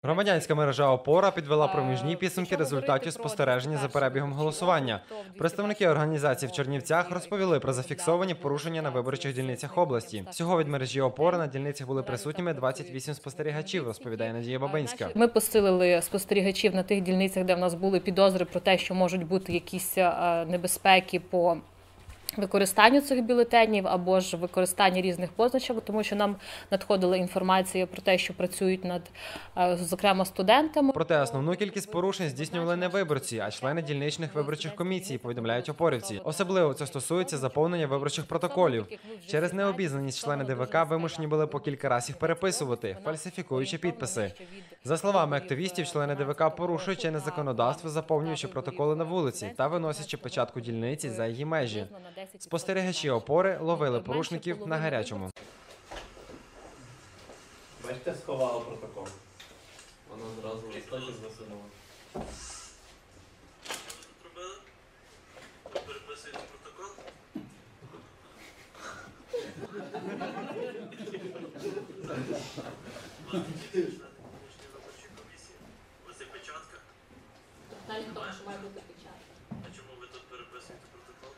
Громадянська мережа «Опора» підвела проміжні підсумки результатів спостереження за перебігом голосування. Представники організацій в Чернівцях розповіли про зафіксовані порушення на виборчих дільницях області. Всього від мережі «Опора» на дільницях були присутніми 28 спостерігачів, розповідає Надія Бабинська. Ми посилили спостерігачів на тих дільницях, де в нас були підозри про те, що можуть бути якісь небезпеки по використанню цих бюлетенів або ж використання різних позначок, тому що нам надходила інформація про те, що працюють над, зокрема, студентами. Проте основну кількість порушень здійснювали не виборці, а члени дільничних виборчих комісій, повідомляють опорівці. Особливо це стосується заповнення виборчих протоколів. Через необізнаність члени ДВК вимушені були по кілька разів їх переписувати, фальсифікуючи підписи. За словами активістів, члени ДВК порушують чинне законодавство, заповнюючи протоколи на вулиці та виносячи печатку дільниці за її межі. Спостерігачі «Опори» ловили порушників на гарячому. Бачите, сховала протокол. Вона зразу листочок засунула. Переписуєте протокол? Ось є печатка. А чому ви тут переписуєте протокол?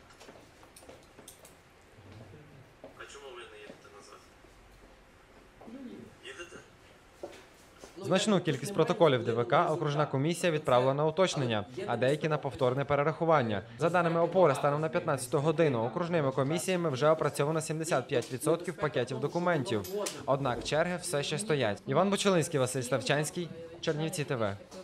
А чому ви не їдете назад? Їдете? Значну кількість протоколів ДВК окружна комісія відправила на уточнення, а деякі на повторне перерахування. За даними «Опори», станом на 15 годину окружними комісіями вже опрацьовано 75% пакетів документів. Однак черги все ще стоять. Іван Бочелинський, Василь Ставчанський, Чернівці ТВ.